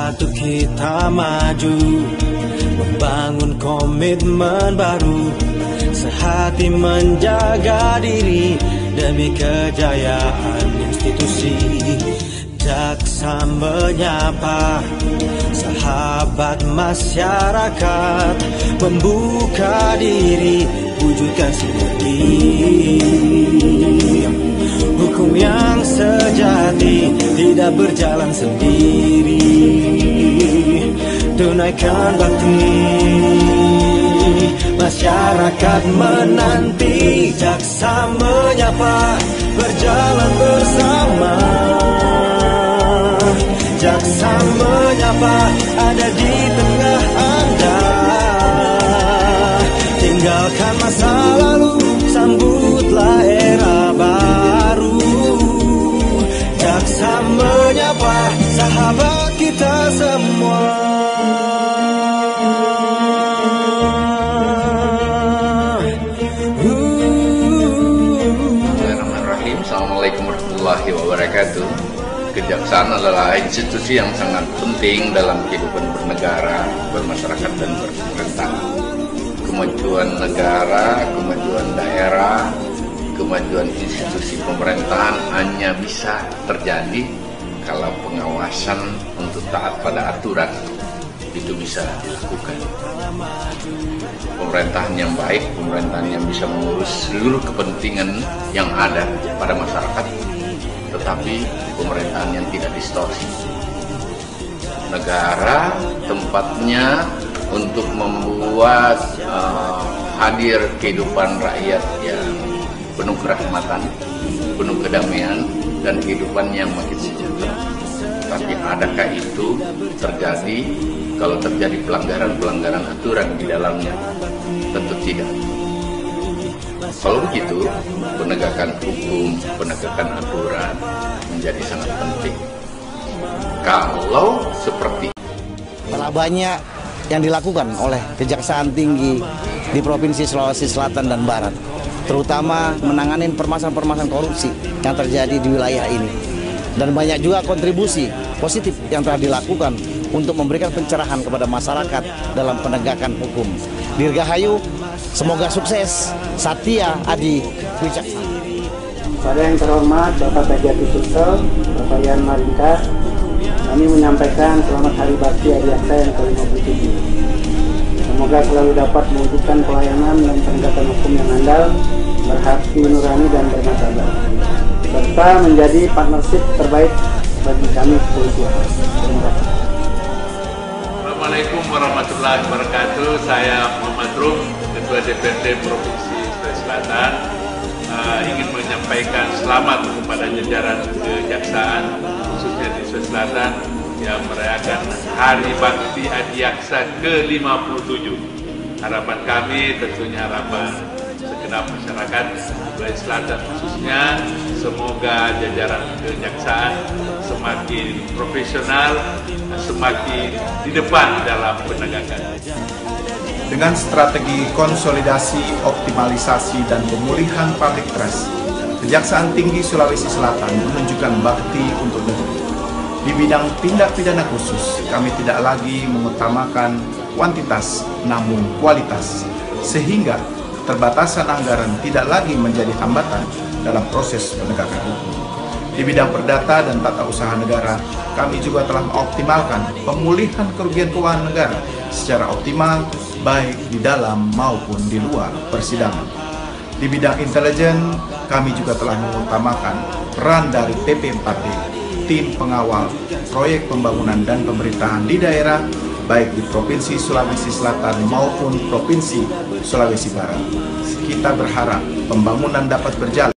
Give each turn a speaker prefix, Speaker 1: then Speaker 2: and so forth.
Speaker 1: bersatu kita maju, membangun komitmen baru, sehati menjaga diri demi kejayaan institusi. Jaksa menyapa sahabat masyarakat, membuka diri, wujudkan sinergi. Hukum yang sejati tidak berjalan sendiri. Tunaikan bakti, masyarakat menanti. Jaksa menyapa, berjalan bersama. Jaksa menyapa, ada di tengah Anda. Tinggalkan masa lalu, sambutlah era baru. Jaksa menyapa, sahabat kita semua.
Speaker 2: Bismillahirrahmanirrahim. Assalamualaikum warahmatullahi wabarakatuh. Kejaksaan adalah institusi yang sangat penting dalam kehidupan bernegara, bermasyarakat, dan berpemerintah. Kemajuan negara, kemajuan daerah, kemajuan institusi pemerintahan hanya bisa terjadi kalau pengawasan untuk taat pada aturan itu bisa dilakukan. Pemerintahan yang baik, pemerintahan yang bisa mengurus seluruh kepentingan yang ada pada masyarakat, tetapi pemerintahan yang tidak distorsi. Negara tempatnya untuk membuat hadir kehidupan rakyat yang penuh kerahmatan, penuh kedamaian, dan kehidupan yang makin sejahtera. Tapi adakah itu terjadi kalau terjadi pelanggaran-pelanggaran aturan di dalamnya? Tentu tidak. Kalau begitu, penegakan hukum, penegakan aturan menjadi sangat penting. Kalau seperti
Speaker 3: telah banyak yang dilakukan oleh Kejaksaan Tinggi di Provinsi Sulawesi Selatan dan Barat, terutama menangani permasalahan-permasalahan korupsi yang terjadi di wilayah ini. Dan banyak juga kontribusi positif yang telah dilakukan untuk memberikan pencerahan kepada masyarakat dalam penegakan hukum. Dirgahayu, semoga sukses. Satya Adi Wicaksana.
Speaker 4: Pada yang terhormat Bapak Kajati Sulsel, Bapak Yan Maringka, kami menyampaikan selamat Hari Bakti Adiaksa yang ke-57. Semoga selalu dapat mewujudkan pelayanan dan penegakan hukum yang handal, berhati nurani dan bermartabat, serta menjadi partnership terbaik bagi kami kepolisian. Terima kasih.
Speaker 5: Assalamualaikum warahmatullahi wabarakatuh. Saya Muhammad Rum, Ketua DPRD Provinsi Sulawesi Selatan, ingin menyampaikan selamat kepada jajaran Kejaksaan khususnya di Sulawesi Selatan yang merayakan Hari Bakti Adiaksa ke-57. Harapan kami, tentunya harapan segenap masyarakat Sulawesi Selatan khususnya, semoga jajaran Kejaksaan semakin profesional, semakin di depan dalam penegakan.
Speaker 6: Dengan strategi konsolidasi, optimalisasi, dan pemulihan public trust, Kejaksaan Tinggi Sulawesi Selatan menunjukkan bakti untuk negeri. Di bidang tindak pidana khusus, kami tidak lagi mengutamakan kuantitas namun kualitas, sehingga keterbatasan anggaran tidak lagi menjadi hambatan dalam proses penegakan hukum. Di bidang perdata dan tata usaha negara, kami juga telah mengoptimalkan pemulihan kerugian keuangan negara secara optimal, baik di dalam maupun di luar persidangan. Di bidang intelijen, kami juga telah mengutamakan peran dari TP4D, tim pengawal proyek pembangunan dan pemerintahan di daerah, baik di Provinsi Sulawesi Selatan maupun Provinsi Sulawesi Barat. Kita berharap pembangunan dapat berjalan